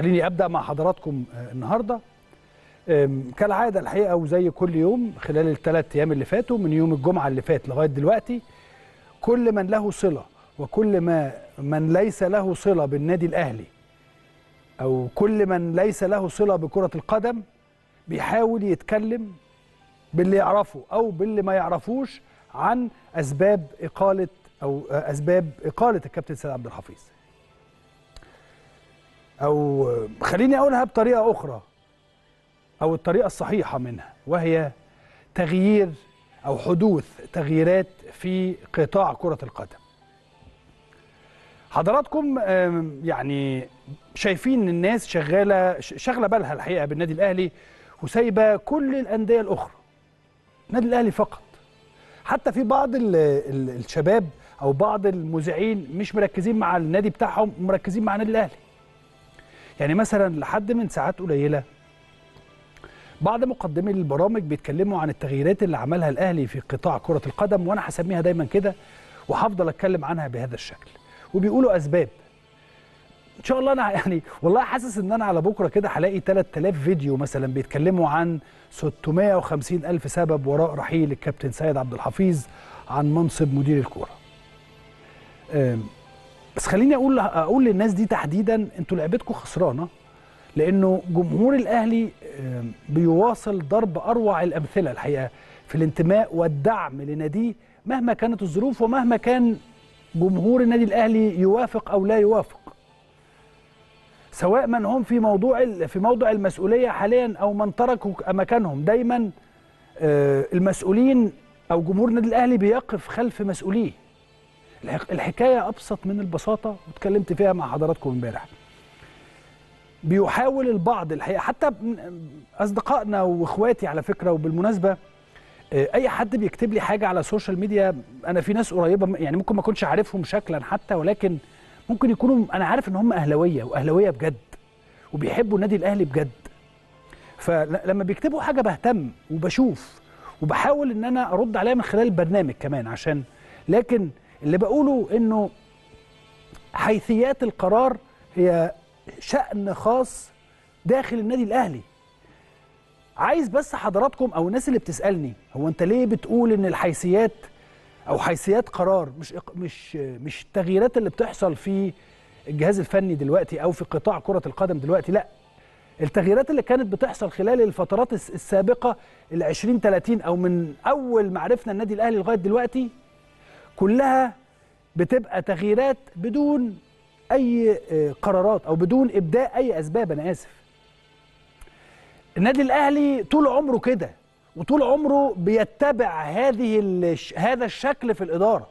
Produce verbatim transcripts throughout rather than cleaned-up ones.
خليني أبدأ مع حضراتكم النهاردة كالعادة الحقيقة، وزي كل يوم خلال الثلاث أيام اللي فاتوا من يوم الجمعة اللي فات لغاية دلوقتي، كل من له صلة وكل ما من ليس له صلة بالنادي الأهلي أو كل من ليس له صلة بكرة القدم بيحاول يتكلم باللي يعرفه أو باللي ما يعرفوش عن أسباب إقالة أو أسباب إقالة الكابتن سيد عبد الحفيظ. أو خليني أقولها بطريقة أخرى أو الطريقة الصحيحة منها، وهي تغيير أو حدوث تغييرات في قطاع كرة القدم. حضراتكم يعني شايفين الناس شغالة شغلة بالها الحقيقة بالنادي الأهلي وسايبة كل الأندية الأخرى، النادي الأهلي فقط. حتى في بعض ال ال الشباب أو بعض المذيعين مش مركزين مع النادي بتاعهم، مركزين مع النادي الأهلي. يعني مثلا لحد من ساعات قليلة بعض مقدمي البرامج بيتكلموا عن التغييرات اللي عملها الأهلي في قطاع كرة القدم، وأنا هسميها دايما كده وهفضل أتكلم عنها بهذا الشكل، وبيقولوا أسباب. إن شاء الله أنا يعني والله حاسس إن أنا على بكرة كده هلاقي ثلاثة آلاف فيديو مثلا بيتكلموا عن ستمائة وخمسين ألف سبب وراء رحيل الكابتن سيد عبد الحفيظ عن منصب مدير الكورة. بس خليني أقول أقول للناس دي تحديدا، أنتوا لعبتكم خسرانة، لأنه جمهور الأهلي بيواصل ضرب أروع الأمثلة الحقيقة في الانتماء والدعم لناديه مهما كانت الظروف ومهما كان جمهور النادي الأهلي يوافق أو لا يوافق، سواء من هم في موضوع في موضع المسؤولية حاليا أو من تركوا مكانهم. دايما المسؤولين أو جمهور النادي الأهلي بيقف خلف مسؤوليه. الحكاية أبسط من البساطة واتكلمت فيها مع حضراتكم امبارح. بيحاول البعض الحقيقة، حتى أصدقائنا وإخواتي على فكرة، وبالمناسبة أي حد بيكتب لي حاجة على السوشيال ميديا، أنا في ناس قريبة يعني ممكن ما أكونش عارفهم شكلا حتى، ولكن ممكن يكونوا أنا عارف إن هم أهلاوية وأهلاوية بجد وبيحبوا النادي الأهلي بجد. فلما بيكتبوا حاجة بهتم وبشوف وبحاول إن أنا أرد عليها من خلال البرنامج كمان، عشان لكن اللي بقوله إنه حيثيات القرار هي شأن خاص داخل النادي الأهلي. عايز بس حضراتكم أو الناس اللي بتسألني، هو أنت ليه بتقول إن الحيثيات أو حيثيات قرار مش مش مش التغييرات اللي بتحصل في الجهاز الفني دلوقتي أو في قطاع كرة القدم دلوقتي؟ لا، التغييرات اللي كانت بتحصل خلال الفترات السابقة ال عشرين ثلاثين أو من أول ما عرفنا النادي الأهلي لغاية دلوقتي كلها بتبقى تغييرات بدون أي قرارات أو بدون إبداء أي أسباب. أنا آسف، النادي الأهلي طول عمره كده وطول عمره بيتبع هذه هذا الشكل في الإدارة.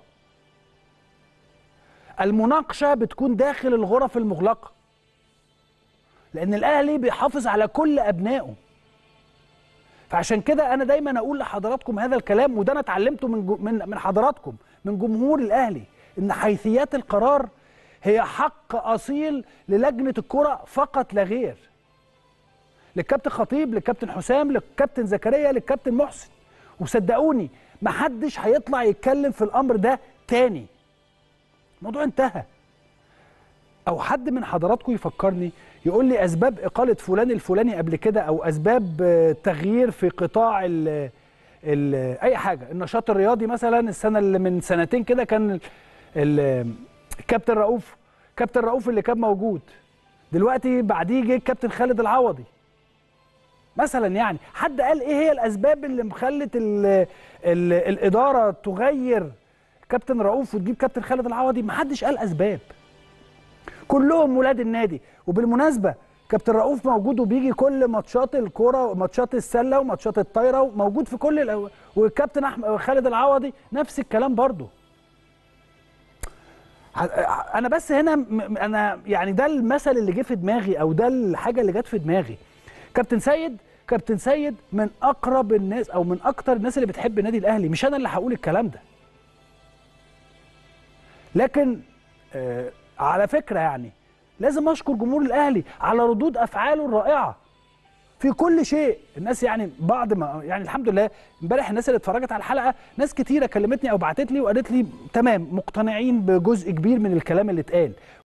المناقشة بتكون داخل الغرف المغلقة، لأن الأهلي بيحافظ على كل أبنائه. فعشان كده أنا دايما أقول لحضراتكم هذا الكلام، وده أنا اتعلمته من من من حضراتكم من جمهور الأهلي، إن حيثيات القرار هي حق أصيل للجنة الكرة فقط لا غير، للكابتن خطيب، للكابتن حسام، للكابتن زكريا، للكابتن محسن. وصدقوني محدش هيطلع يتكلم في الأمر ده تاني، الموضوع انتهى. أو حد من حضراتكم يفكرني يقول لي أسباب إقالة فلان الفلاني قبل كده، أو أسباب تغيير في قطاع ال ال أي حاجة، النشاط الرياضي مثلا السنة اللي من سنتين كده كان الكابتن رؤوف، كابتن رؤوف اللي كان موجود دلوقتي بعديه جه الكابتن خالد العوضي مثلا. يعني حد قال ايه هي الاسباب اللي مخلت ال ال الاداره تغير كابتن رؤوف وتجيب كابتن خالد العوضي؟ ما حدش قال اسباب، كلهم ولاد النادي. وبالمناسبه كابتن رؤوف موجود وبيجي كل ماتشات الكوره، ماتشات السله وماتشات الطايره، وموجود في كل الأو... والكابتن احمد خالد العوضي نفس الكلام برضه. انا بس هنا انا يعني ده المثل اللي جه في دماغي، او ده الحاجه اللي جت في دماغي. كابتن سيد كابتن سيد من اقرب الناس او من اكتر الناس اللي بتحب النادي الاهلي، مش انا اللي هقول الكلام ده. لكن آه على فكره يعني لازم اشكر جمهور الاهلي على ردود افعاله الرائعه في كل شيء. الناس يعني بعد ما يعني الحمد لله امبارح الناس اللي اتفرجت على الحلقه ناس كتيره كلمتني او بعتت لي وقالت لي تمام مقتنعين بجزء كبير من الكلام اللي اتقال.